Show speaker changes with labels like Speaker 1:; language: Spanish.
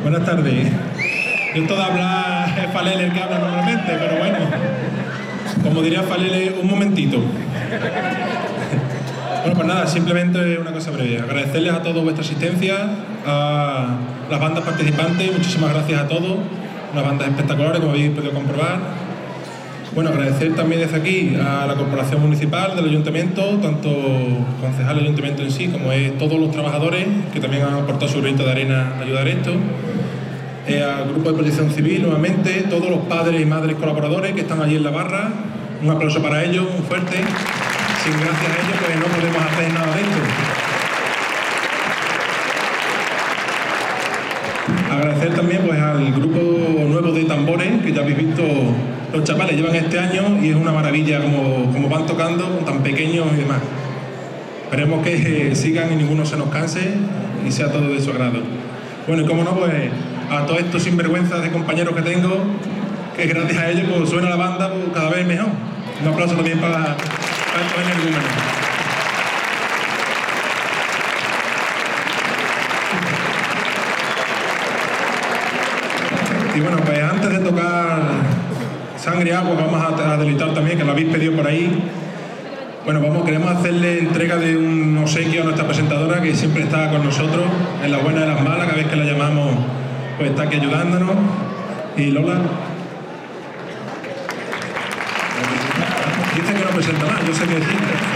Speaker 1: Buenas tardes. Yo todo hablar es Falele el que habla normalmente, pero bueno, como diría Falele, un momentito. Bueno, pues nada, simplemente una cosa breve. Agradecerles a todos vuestra asistencia, a las bandas participantes, muchísimas gracias a todos, unas bandas espectaculares, como habéis podido comprobar. Bueno, agradecer también desde aquí a la Corporación Municipal del Ayuntamiento, tanto concejal del Ayuntamiento en sí, como es todos los trabajadores que también han aportado su granito de arena a ayudar a esto. Al Grupo de Protección Civil, nuevamente, todos los padres y madres colaboradores que están allí en la barra. Un aplauso para ellos, muy fuerte. Sin gracias a ellos, pues no podemos hacer nada de esto. Agradecer también pues, al grupo nuevo de tambores, que ya habéis visto, los chavales llevan este año y es una maravilla como van tocando, tan pequeños y demás. Esperemos que sigan y ninguno se nos canse y sea todo de su agrado. Bueno, y como no, pues a todos estos sinvergüenzas de compañeros que tengo, que gracias a ellos pues, suena la banda pues, cada vez mejor. Un aplauso también para estos energúmenos. Y bueno, pues antes de tocar Sangre y Agua, vamos a deleitar también, que lo habéis pedido por ahí. Bueno, queremos hacerle entrega de un obsequio a nuestra presentadora, que siempre está con nosotros, en las buenas y en las malas, cada vez que la llamamos, pues está aquí ayudándonos. Y Lola. Dice que no presenta más, yo sé que decir.